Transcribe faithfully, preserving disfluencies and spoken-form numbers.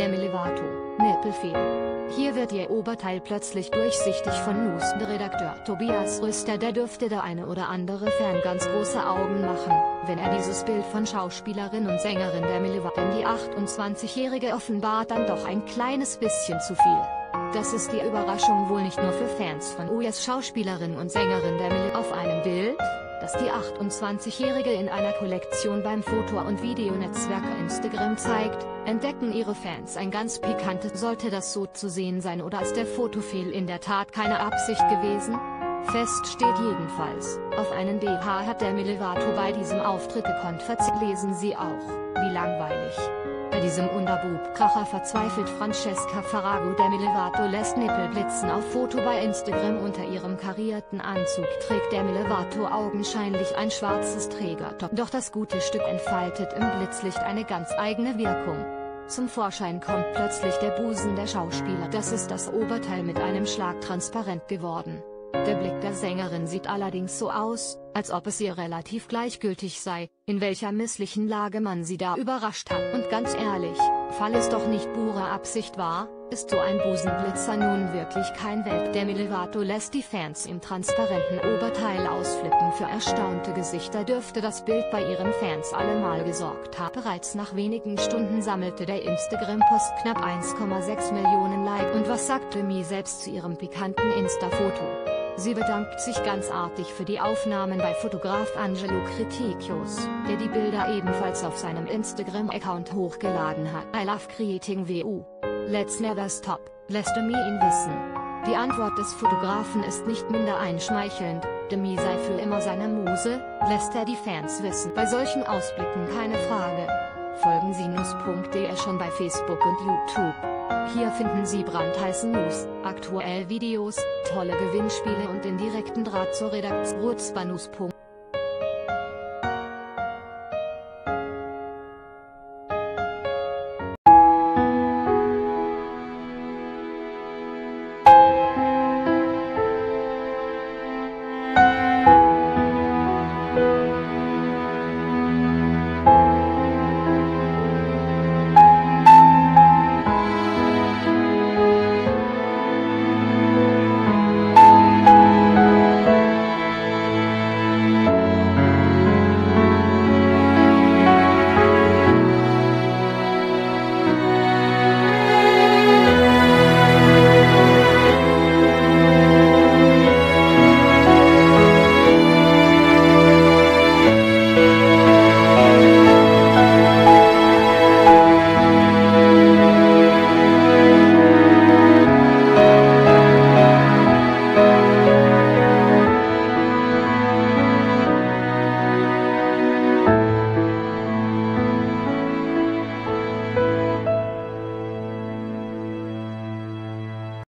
Demi Lovato, Nippelfehl. Hier wird ihr Oberteil plötzlich durchsichtig von News. Der Redakteur Tobias Rüster, der dürfte der eine oder andere Fan ganz große Augen machen, wenn er dieses Bild von Schauspielerin und Sängerin Demi Lovato, denn die achtundzwanzigjährige offenbart dann doch ein kleines bisschen zu viel. Das ist die Überraschung wohl nicht nur für Fans von U S-Schauspielerin und Sängerin Demi Lovato. Auf einem Bild, das die achtundzwanzigjährige in einer Kollektion beim Foto- und Videonetzwerk Instagram zeigt, entdecken ihre Fans ein ganz pikantes. Sollte das so zu sehen sein oder ist der Fotofehl in der Tat keine Absicht gewesen? Fest steht jedenfalls, auf einen B H hat Demi Lovato bei diesem Auftritt gekonnt verzichten. Lesen Sie auch, wie langweilig. Bei diesem Unterbub-Kracher verzweifelt Francesca Farago. Demi Lovato lässt Nippel blitzen. Auf Foto bei Instagram. Unter ihrem karierten Anzug trägt Demi Lovato augenscheinlich ein schwarzes Trägertop. Doch das gute Stück entfaltet im Blitzlicht eine ganz eigene Wirkung. Zum Vorschein kommt plötzlich der Busen der Schauspieler. Das ist das Oberteil mit einem Schlag transparent geworden. Der Blick der Sängerin sieht allerdings so aus, als ob es ihr relativ gleichgültig sei, in welcher misslichen Lage man sie da überrascht hat. Und ganz ehrlich, fall es doch nicht pure Absicht war, ist so ein Busenblitzer nun wirklich kein Welt. Demi Lovato lässt die Fans im transparenten Oberteil ausflippen. Für erstaunte Gesichter dürfte das Bild bei ihren Fans allemal gesorgt haben. Bereits nach wenigen Stunden sammelte der Instagram-Post knapp eins Komma sechs Millionen Likes. Und was sagt Demi selbst zu ihrem pikanten Insta-Foto? Sie bedankt sich ganz artig für die Aufnahmen bei Fotograf Angelo Critichios, der die Bilder ebenfalls auf seinem Instagram-Account hochgeladen hat. I love creating V U. Let's never stop, lässt Demi ihn wissen. Die Antwort des Fotografen ist nicht minder einschmeichelnd. Demi sei für immer seine Muse, lässt er die Fans wissen. Bei solchen Ausblicken keine Frage. Folgen Sie news punkt de schon bei Facebook und YouTube. Hier finden Sie brandheiße News, aktuelle Videos, tolle Gewinnspiele und den direkten Draht zur Redaktion.